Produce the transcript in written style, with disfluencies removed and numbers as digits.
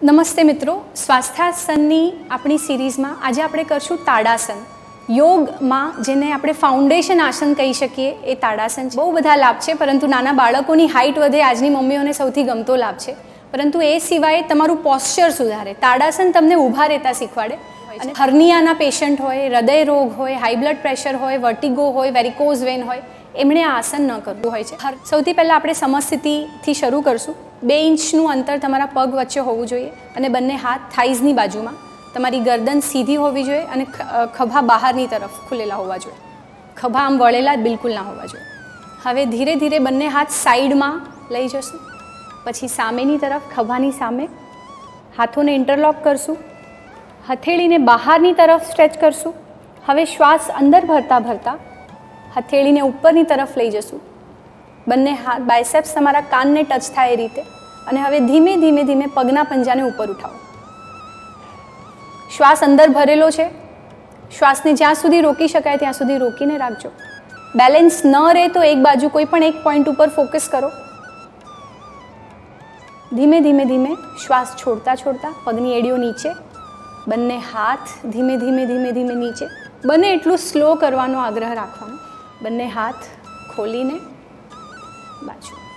નમસ્તે મિત્રો, સ્વાસ્થ્યાસનની આપણી સિરીઝમાં આજે આપણે કરશું તાડાસન. યોગમાં જેને આપણે ફાઉન્ડેશન આસન કહી શકીએ એ તાડાસન છે. બહુ બધા લાભ છે, પરંતુ નાના બાળકોની હાઇટ વધે આજની મમ્મીઓને સૌથી ગમતો લાભ છે. પરંતુ એ સિવાય તમારું પોસ્ચર સુધારે. તાડાસન તમને ઊભા રહેતા શીખવાડે. અને હર્નિયાના પેશન્ટ હોય, હૃદય રોગ હોય, હાઈ બ્લડ પ્રેશર હોય, વર્ટિગો હોય, વેરિકોઝ વેન હોય, એમણે આ આસન ન કરવું હોય છે. સૌથી પહેલાં આપણે સમસ્થિતિથી શરૂ કરશું. 2 ઇંચનું અંતર તમારા પગ વચ્ચે હોવું જોઈએ અને બંને હાથ થાઈઝની બાજુમાં. તમારી ગરદન સીધી હોવી જોઈએ અને ખભા બહારની તરફ ખુલેલા હોવા જોઈએ. ખભા આમ વળેલા બિલકુલ ના હોવા જોઈએ. હવે ધીરે ધીરે બંને હાથ સાઈડમાં લઈ જશું. પછી સામેની તરફ, ખભાની સામે હાથોને ઇન્ટરલોક કરશું. હથેળીને બહારની તરફ સ્ટ્રેચ કરશું. હવે શ્વાસ અંદર ભરતા ભરતા હથેળીને ઉપરની તરફ લઈ જશું. બંને હાથ બાયસેપ્સ તમારા કાનને ટચ થાય એ રીતે. અને હવે ધીમે ધીમે ધીમે પગના પંજાને ઉપર ઉઠાવો. શ્વાસ અંદર ભરેલો છે. શ્વાસને જ્યાં સુધી રોકી શકાય ત્યાં સુધી રોકીને રાખજો. બેલેન્સ ન રહે તો એક બાજુ કોઈ પણ એક પોઈન્ટ ઉપર ફોકસ કરો. ધીમે ધીમે ધીમે શ્વાસ છોડતા છોડતા પગની એડીઓ નીચે. બંને હાથ ધીમે ધીમે ધીમે ધીમે નીચે. બને એટલું સ્લો કરવાનો આગ્રહ રાખવાનો. બંને હાથ ખોલીને બાજુ.